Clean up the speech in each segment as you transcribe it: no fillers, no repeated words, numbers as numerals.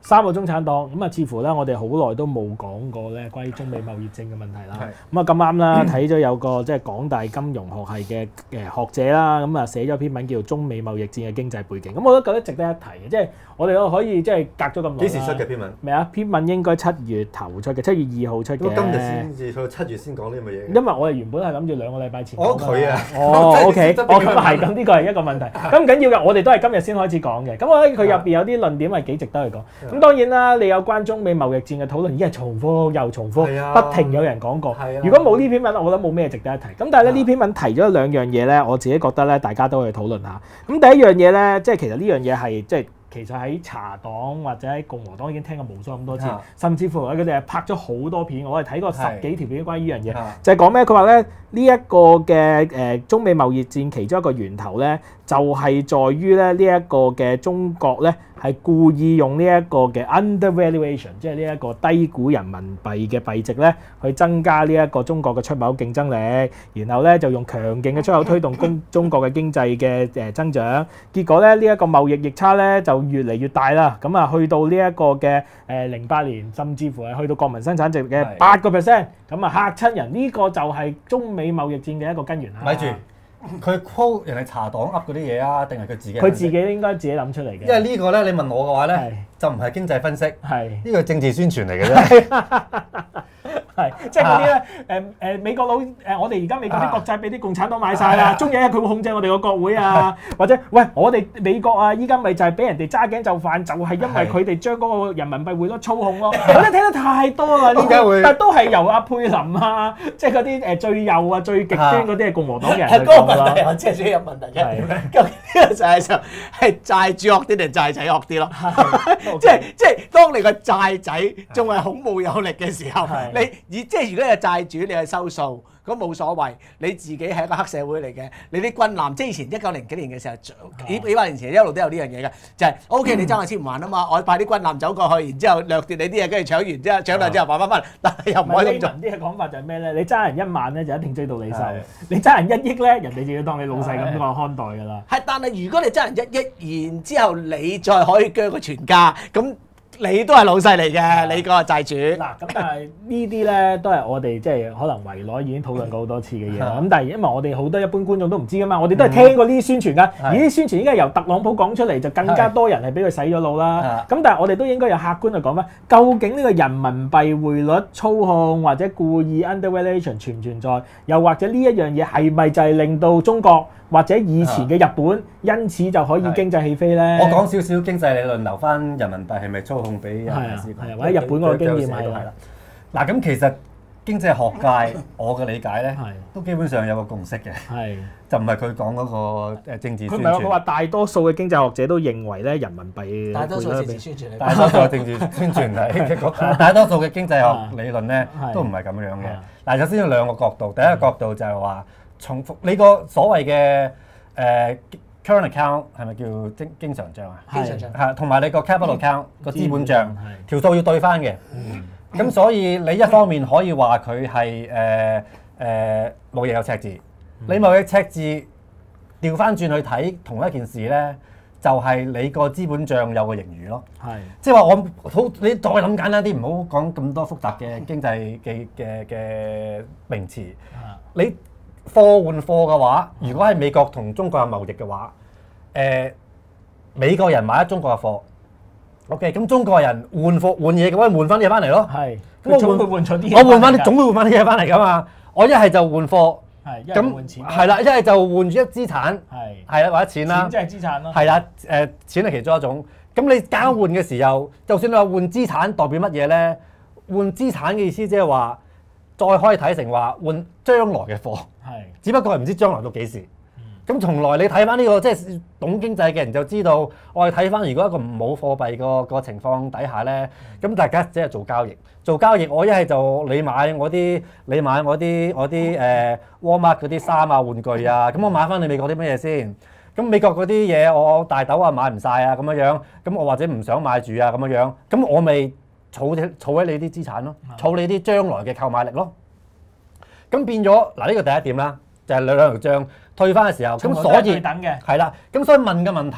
三個中產黨咁啊，似乎咧我哋好耐都冇講過咧關於中美貿易戰嘅問題啦。咁啊咁啱啦，睇咗有個即係港大金融學系嘅學者啦，咁啊寫咗篇文叫做《中美貿易戰嘅經濟背景》。咁我都覺得值得一提嘅，即係我哋都可以即係隔咗咁耐。 幾時出嘅篇文？ 咩啊？篇文應該7月頭出嘅，7月2號出嘅。 咁今日先至到7月先講呢咁嘅嘢。 因為我哋原本係諗住2個禮拜前。 佢啊。 OK。咁係，咁呢個係一個問題。咁唔緊要嘅，我哋都係今日先開始講嘅。咁我覺得佢入邊有啲論點係幾值得去講。咁當然啦，你有關中美貿易戰嘅討論已經係重複又重複，不停有人講過。如果冇呢篇文，我覺得冇咩值得一提。咁但係咧呢篇文提咗2樣嘢咧，我自己覺得咧大家都可以討論下。咁第一樣嘢咧，即係其實呢樣嘢係即係。其實喺茶黨或者喺共和黨已經聽過無數咁多次，甚至乎佢哋係拍咗好多片，我哋睇過10幾條片關於呢樣嘢，就係講咩？佢話咧呢一個嘅中美貿易戰其中一個源頭咧，就係在於咧呢一個嘅中國咧係故意用呢一個嘅 undervaluation， 即係呢一個低估人民幣嘅幣值咧，去增加呢一個中國嘅出口競爭力，然後咧就用強勁嘅出口推動中國嘅經濟嘅增長，結果咧呢一個貿易逆差咧就越嚟越大啦，咁啊去到呢一個嘅08年，甚至乎係去到國民生產值嘅8%，咁啊嚇親人，呢個就係中美貿易戰嘅一個根源啊！ 咪住，佢 quote 人哋茶黨噏嗰啲嘢啊，定係佢自己？ 佢自己應該自己諗出嚟嘅。 因為呢個咧，你問我嘅話咧，就唔係經濟分析，呢個政治宣傳嚟嘅啫。 係，即係嗰啲咧美國佬我哋而家美國啲國債俾啲共產黨買晒啦，終有一日佢會控制我哋個國會啊，或者喂我哋美國啊，依家咪就係俾人哋揸頸就範，就係因為佢哋將嗰個人民幣匯率操控咯。我哋聽得太多啦呢啲，但都係由阿佩林啊，即係嗰啲最右啊、最極端嗰啲係共和黨嘅人去講㗎啦。 嗰個問題我真係有問題嘅，究竟呢個就係債主惡啲定債仔惡啲咯？即係當你個債仔仲係孔武有力嘅時候，即係如果係債主，你係收數，咁冇所謂。你自己係一個黑社會嚟嘅，你啲軍艦，即係以前1900幾年嘅時候，幾百年前一路都有呢樣嘢嘅，就係 OK， 你爭我錢唔還啊嘛，我派啲軍艦走過去，然之後掠奪你啲嘢，跟住搶完之後搶到之後還翻翻嚟，但係又唔可以咁做。 啲嘅講法就係咩咧？你爭人1萬咧，就一定追到你手；你爭人1億咧，人哋就要當你老細咁個看待㗎啦。 係，但係如果你爭人1億，然之後你再可以鋸個全價咁。你都係老細嚟嘅，你個債主。 嗱，咁但係呢啲咧都係我哋即係可能圍內已經討論過好多次嘅嘢啦。咁但係因為我哋好多一般觀眾都唔知噶嘛，我哋都係聽過呢啲宣傳㗎。而啲宣傳應該由特朗普講出嚟，就更加多人係俾佢洗咗腦啦。咁但係我哋都應該有客觀去講翻，究竟呢個人民幣匯率操控或者故意 undervaluation 存唔存在？又或者呢一樣嘢係咪就係令到中國或者以前嘅日本因此就可以經濟起飛咧？ 我講少少經濟理論，留翻人民幣係咪操控俾人哋試過？ 或者日本嗰個經驗係啦。 嗱，咁其實經濟學界我嘅理解咧，都基本上有個共識嘅，就唔係佢講嗰個政治宣傳。 佢話大多數嘅經濟學者都認為咧，人民幣大多數政治宣傳嚟， 大多數係政治宣傳嚟，大多數嘅經濟學理論咧都唔係咁樣嘅。嗱，首先有兩個角度，第一個角度就係話重複你個所謂嘅current account 係咪叫經常帳啊？ 經常帳係，同埋你個 capital account 個資本帳條數要對翻嘅。咁所以你一方面可以話佢係貿易有赤字，你貿易赤字調翻轉去睇同一件事咧，就係你個資本帳有個盈餘咯。係，即係話我好，你再諗簡單啲，唔好講咁多複雜嘅經濟嘅名詞。你貨換貨嘅話，如果係美國同中國有貿易嘅話，美國人買咗中國嘅貨 ，OK， 咁中國人換貨換嘢嘅話，換翻啲嘢翻嚟咯。係，咁我總會換錯啲嘢。我換翻啲，總會換翻啲嘢翻嚟噶嘛。我一係就換貨，咁係啦，一係就換住一資產，係啦，或者錢啦。錢即係資產咯。係啦，錢係其中一種。咁你交換嘅時候，就算你話換資產，代表乜嘢咧？換資產嘅意思即係話，再可以睇成話換將來嘅貨。係，只不過係唔知將來到幾時。咁從來你睇翻呢個即係懂經濟嘅人就知道，我哋睇翻如果一個冇貨幣個情況底下咧，咁大家只係做交易。做交易我一係就你買我啲Walmart 嗰啲衫啊玩具啊，咁我買翻你美國啲乜嘢先？咁美國嗰啲嘢我大豆啊買唔晒啊咁樣，咁我或者唔想買住啊咁樣，咁我咪儲喺你啲資產咯，儲你啲將來嘅購買力咯。咁變咗嗱，呢個第一點啦，就係兩條帳退翻嘅時候，咁所以係啦，咁所以問嘅問題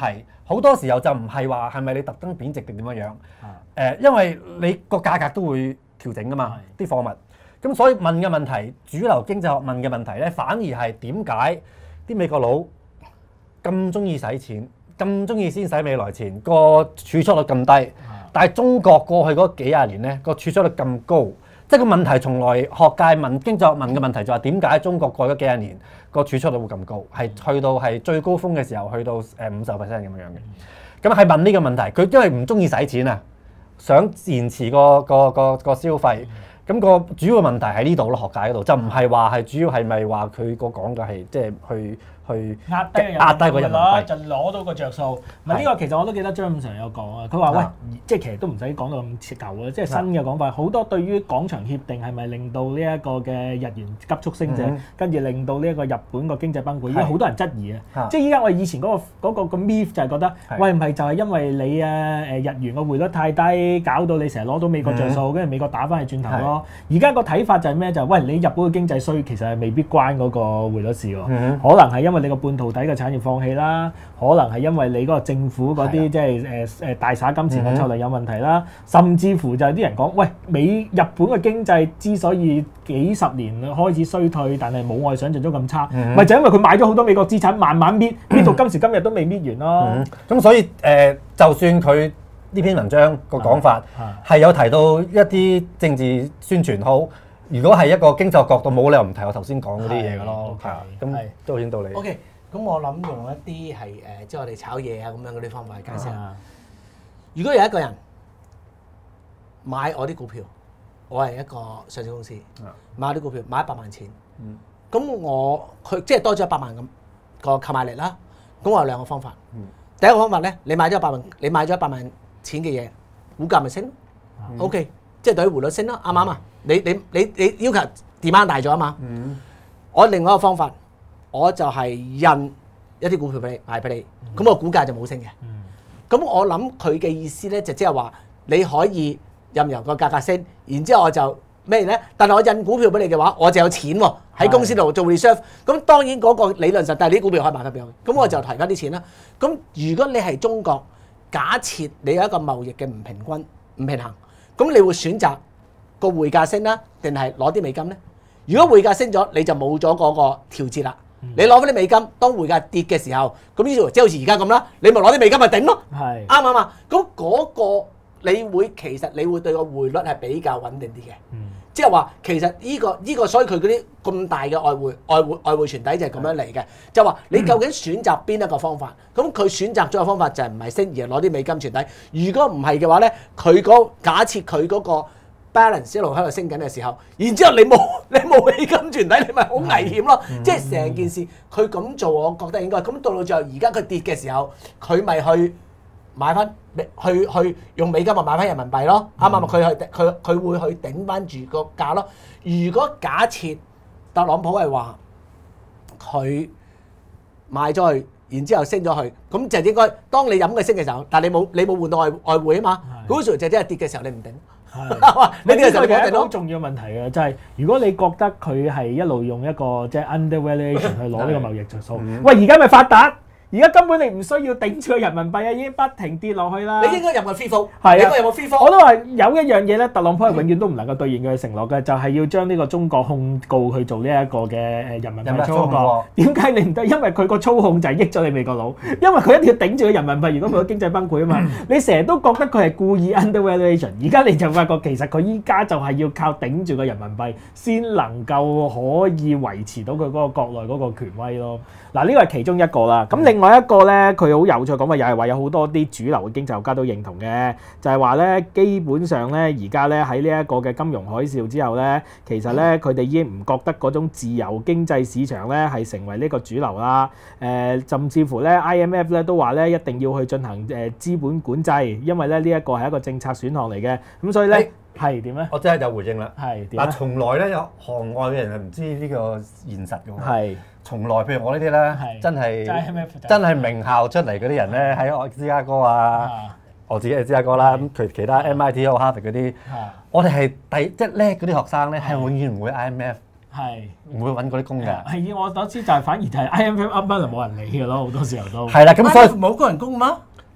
好多時候就唔係話係咪你特登貶值定點樣樣？因為你個價格都會調整噶嘛，啲貨物。咁所以問嘅問題，主流經濟學問嘅問題咧，反而係點解啲美國佬咁中意使錢，咁中意先使未來錢，個儲蓄率咁低，但係中國過去嗰幾廿年咧個儲蓄率咁高，即係個問題從來學界問經濟學問嘅問題就係點解中國過咗幾廿年個儲蓄率會咁高，係去到係最高峰嘅時候去到50%咁樣嘅。咁係問呢個問題，佢因為唔中意使錢啊，想延遲個消費。咁個主要問題喺呢度咯，學界嗰度就唔係話係主要係咪話佢個講嘅係即係去壓低個人民幣，就攞到個着數。唔係呢個其實我都記得張五常有講啊，佢話喂，即係其實都唔使講到咁舊嘅，即係新嘅講法。好多對於廣場協定係咪令到呢一個嘅日元急速升值，跟住令到呢一個日本個經濟崩潰，依家好多人質疑啊。即係依家我哋以前嗰個 myth 就係覺得，喂唔係就係因為你日元個匯率太低，搞到你成日攞到美國着數，跟住美國打翻去轉頭咯。而家個睇法就係咩？就係喂你日本嘅經濟衰，其實係未必關嗰個匯率事喎，可能係因為你個半導體嘅產業放棄啦，可能係因為你嗰個政府嗰啲即係大灑金錢嘅策略有問題啦，甚至乎就係啲人講，喂日本嘅經濟之所以幾十年開始衰退，但係冇我哋想象中咁差，咪就因為佢買咗好多美國資產，慢慢搣到今時今日都未搣完咯。 咁所以就算佢呢篇文章個講法係有提到一啲政治宣傳好，如果係一個經濟學角度，冇理由唔提我頭先講嗰啲嘢嘅咯。咁都顯道理。 OK，咁我諗用一啲係即係我哋炒嘢啊咁樣嗰啲方法去解釋。如果有一個人買我啲股票，我係一個上市公司，買我啲股票買100萬錢，咁佢即係多咗100萬咁個購買力啦。咁我有兩個方法。第一個方法咧，你買咗100萬錢嘅嘢，股價咪升咯。OK， 即係對於匯率升咯，啱唔啱啊？你要求 demand 大咗啊嘛。我另外一個方法，我就係印一啲股票俾你賣俾你，咁個股價就冇升嘅。咁我諗佢嘅意思咧，就即係話你可以任由個價格升，然之後我就咩咧？但係我印股票俾你嘅話，我就有錢喎喺公司度做 reserve。咁當然嗰個理論上，但係你啲股票可以賣翻俾我，咁我就提翻啲錢啦。咁如果你係中國，假設你有一個貿易嘅唔平衡，咁你會選擇個匯價升啦，定係攞啲美金咧？如果匯價升咗，你就冇咗嗰個調節啦。你攞翻啲美金，當匯價跌嘅時候，咁呢條即係好似而家咁啦，你咪攞啲美金咪頂咯，啱唔啱啊？咁嗰個其實你會對個匯率係比較穩定啲嘅。即係話其實呢個所以佢嗰啲咁大嘅外匯存底就係咁樣嚟嘅，就話你究竟選擇邊一個方法？咁佢選擇咗個方法就係唔係升而係攞啲美金存底。如果唔係嘅話咧，假設佢嗰個 balance 一路喺度升緊嘅時候，然之後你冇美金存底，你咪好危險咯。即係成件事佢咁做，我覺得應該咁到最後而家佢跌嘅時候，佢咪去買翻去用美金咪買翻人民幣咯，啱唔啱？佢會去頂翻住個價咯。如果假設特朗普係話佢買咗去，然之後升咗去，咁就應該當你飲佢升嘅時候，但係你冇換到外匯啊嘛，嗰時就真係跌嘅時候你唔頂。 呢個就係一個好重要問題嘅，就係如果你覺得佢係一路用一個即係 undervaluation 去攞呢個貿易着數，喂而家咪發達。而家根本你唔需要頂住個人民幣啊，已經不停跌落去啦。 你應該入個 free fall， 係啊， 應該有冇 free fall？ 我都話有一樣嘢咧，特朗普係永遠都唔能夠兌現佢嘅承諾嘅，就係要將呢個中國控告去做呢一個嘅人民幣操控。點解你唔得？因為佢個操控就係益咗你美國佬，因為佢一定要頂住個人民幣，如果佢個經濟崩潰啊嘛。你成日都覺得佢係故意 undervaluation， 而家你就發覺其實佢依家就係要靠頂住個人民幣先能夠可以維持到佢嗰個國內嗰個權威咯。嗱，呢個係其中一個啦。咁另外一個咧，佢好有趣講話，又係話有好多啲主流嘅經濟學家都認同嘅，就係話咧，基本上咧，而家咧喺呢一個嘅金融海嘯之後咧，其實咧佢哋已經唔覺得嗰種自由經濟市場咧係成為呢個主流啦。甚至乎咧 IMF 咧都話咧一定要去進行資本管制，因為咧呢一個係一個政策選項嚟嘅。咁所以咧係點咧？ 我真係有回應啦。 係點咧？ 嗱，從來咧有行外嘅人係唔知呢個現實嘅喎。 係。 從來譬如我呢啲咧，真係名校出嚟嗰啲人咧，喺我芝加哥啊，我自己係芝加哥啦，咁其他 MIT 或 Harvard 嗰啲，我哋係即係叻嗰啲學生咧，係永遠唔會 IMF， 唔會揾嗰啲工㗎。係我所知就係反而就係 IMF 噏翻就冇人理㗎咯，好多時候都。 係啦，咁所以冇高人工嗎？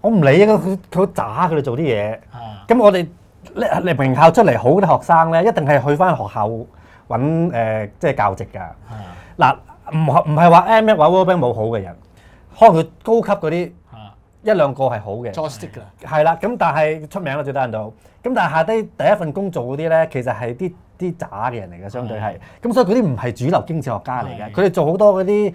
我唔理啊，佢好渣佢哋做啲嘢。 啊咁我哋你名校出嚟好啲學生咧，一定係去翻學校揾即係教職㗎。嗱，唔係話 IMF 或者 World Bank 冇好嘅人，可能佢高級嗰啲一兩個係好嘅。 joystick 㗎。 係啦，咁但係出名啦最多人都。咁但係下低第一份工做嗰啲咧，其實係啲渣嘅人嚟嘅，相對係。咁所以嗰啲唔係主流經濟學家嚟嘅，佢哋做好多嗰啲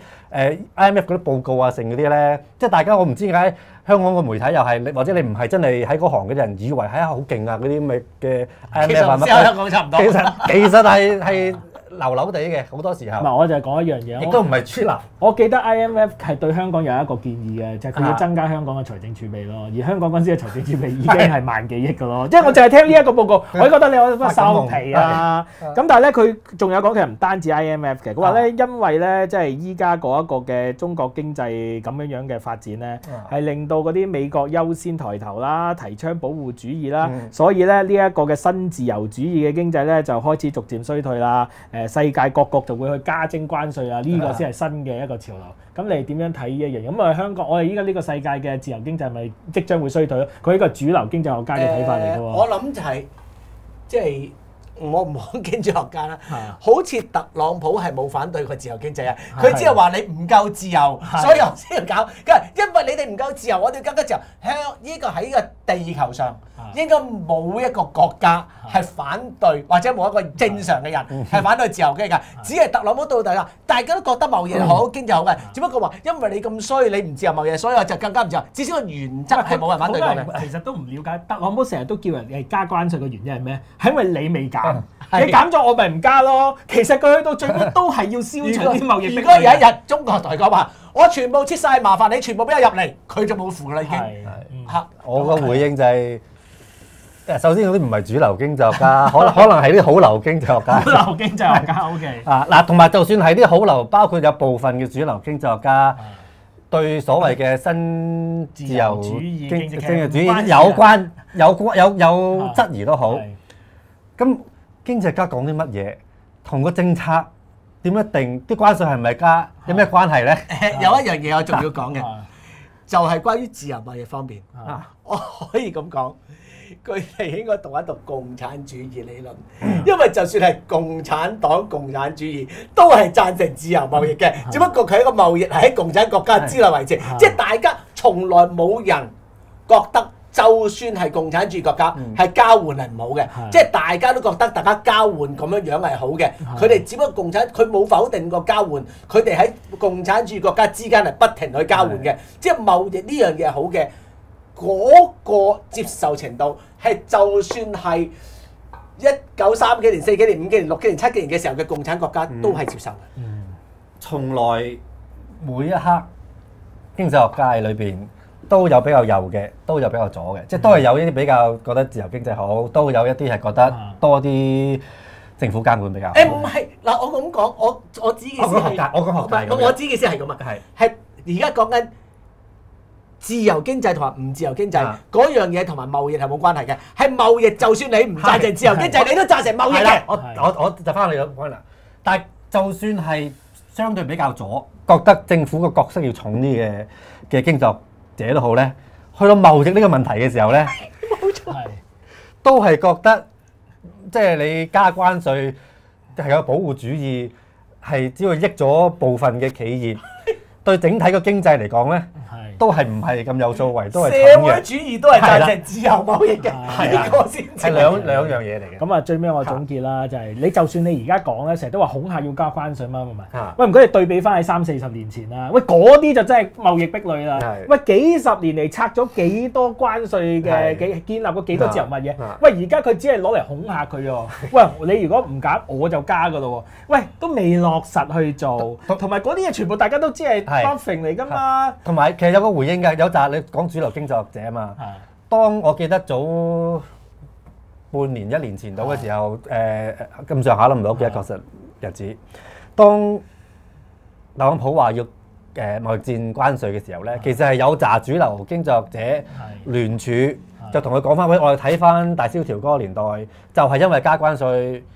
IMF 嗰啲報告啊，成嗰啲咧，即係大家我唔知點解香港個媒體又係，或者你唔係真係喺嗰行嘅人，以為係好勁啊嗰啲咁嘅 IMF 啊乜。 其實香港差唔多。 其實係流流地嘅，好多時候。 唔係，我就係講一樣嘢。 亦都唔係主流。 我記得 IMF 係對香港有一個建議嘅，就係佢要增加香港嘅財政儲備咯。而香港嗰陣時嘅財政儲備已經係萬幾億嘅咯。即係我淨係聽呢一個報告，我都覺得你有乜收皮啊！咁但係咧，佢仲有講其實唔單止 IMF 嘅，佢話咧因為咧即係依家嗰一個嘅中國經濟咁樣嘅發展咧，係令到嗰啲美國優先抬頭啦，提倡保護主義啦，所以咧呢一個嘅新自由主義嘅經濟咧就開始逐漸衰退啦。世界各國就會去加徵關稅啊，呢個先係新嘅一個潮流。咁你點樣睇呢一樣？咁啊香港，我哋依家呢個世界嘅自由經濟咪即將會衰退咯？佢呢個主流經濟學家嘅睇法嚟嘅喎。 我諗就係即係我唔講經濟學家啦，好似特朗普係冇反對個自由經濟啊，佢只係話你唔夠自由，所以我先要搞。因為你哋唔夠自由，我哋要更加自由。呢個喺呢個地球上應該冇一個國家係反對，或者冇一個正常嘅人係反對自由經濟，只係特朗普到底啦。大家都覺得貿易好、經濟好嘅，只不過話因為你咁衰，你唔自由貿易，所以我就更加唔自由。至少個原則係冇人反對過嘅。 其實都唔了解特朗普成日都叫人哋加關稅嘅原因係咩？係因為你未減，你減咗我咪唔加咯。其實佢去到最尾都係要消除啲貿易壁壘。 如果有一日中國同佢講話，我全部撤晒，麻煩你全部俾我入嚟，佢就冇符啦已經。嚇！ 我個回應就係。首先嗰啲唔係主流經濟學家，可能係啲好流經濟學家。 好流經濟學家 OK。 嗱，同埋就算係啲好流，包括有部分嘅主流經濟學家，對所謂嘅新自由主義經濟主義有質疑都好。咁經濟學家講啲乜嘢，同個政策點樣定，啲關稅係咪加，有咩關係咧？ 有一樣嘢我仲要講嘅，就係關於自由貿易方面。我可以咁講。佢哋應該讀一讀共產主義理論，因為就算係共產黨、共產主義都係贊成自由貿易嘅，只不過佢一個貿易係喺共產國家之內為止，即係大家從來冇人覺得就算係共產主義國家係交換係唔好嘅，即係大家都覺得大家交換咁樣樣係好嘅，佢哋只不過共產佢冇否定過交換，佢哋喺共產主義國家之間係不停去交換嘅，即係貿易呢樣嘢係好嘅。嗰個接受程度係就算係1930幾年、4幾年、5幾年、6幾年、7幾年嘅時候嘅共產國家都係接受嘅。 從來每一刻經濟學界裏邊都有比較右嘅，都有比較左嘅，即係都係有一啲比較覺得自由經濟好，都有一啲係覺得多啲政府監管比較好。 唔係嗱，我咁講，我指嘅意思係我講學界， 我指嘅意思係咁啊，係而家講緊。自由經濟同埋唔自由經濟嗰樣嘢同埋貿易係冇關係嘅，係貿易就算你唔贊成自由經濟，你都贊成貿易嘅。 我就翻你個 point 啦。但係就算係相對比較左，覺得政府個角色要重啲嘅經濟學者都好咧，去到貿易呢個問題嘅時候咧， 冇錯， 都係覺得即係你加關稅係有保護主義，係只會益咗部分嘅企業，對整體個經濟嚟講咧。都係唔係咁有數為，都係社會主義都係贊成自由貿易嘅，呢個先係兩樣嘢嚟嘅。 咁啊，最尾我總結啦，就係你就算你而家講咧，成日都話恐嚇要加關稅嘛，喂，唔該你對比翻喺30-40年前啦，喂嗰啲就真係貿易壁壘啦。喂，幾十年嚟拆咗幾多關稅嘅，建立過幾多自由貿易？喂，而家佢只係攞嚟恐嚇佢喎。喂，你如果唔減，我就加㗎咯喎。喂，都未落實去做，同埋嗰啲嘢全部大家都知係 bluffing 嚟㗎嘛。 同埋其實有個回應嘅，有集你講主流經濟學者啊嘛。當我記得早半年、1年前到嘅時候，咁上下都唔係好記得確實日子。當特朗普話要貿易戰關稅嘅時候咧，其實係有集主流經濟學者聯署，就同佢講翻：喂，我哋睇翻大蕭條嗰個年代，就係因為加關稅，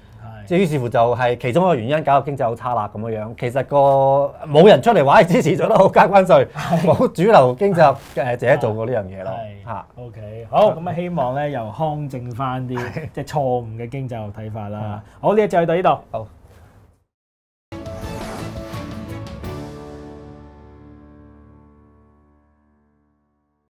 即係於是乎就係其中一個原因搞到經濟好差啦咁樣樣。其實冇人出嚟話支持做得好加關稅，冇主流經濟者做過呢樣嘢咯。嚇 ，OK， 好，咁啊希望咧又匡正翻啲即係錯誤嘅經濟學睇法啦。好，呢一集就到呢度。 好。